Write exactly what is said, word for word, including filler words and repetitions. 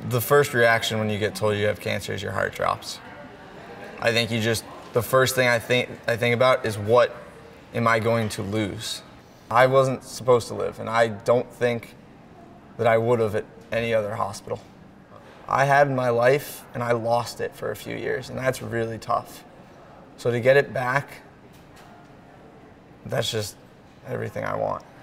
The first reaction when you get told you have cancer is your heart drops. I think you just, the first thing I think, I think about is what am I going to lose? I wasn't supposed to live, and I don't think that I would have at any other hospital. I had my life, and I lost it for a few years, and that's really tough. So to get it back, that's just everything I want.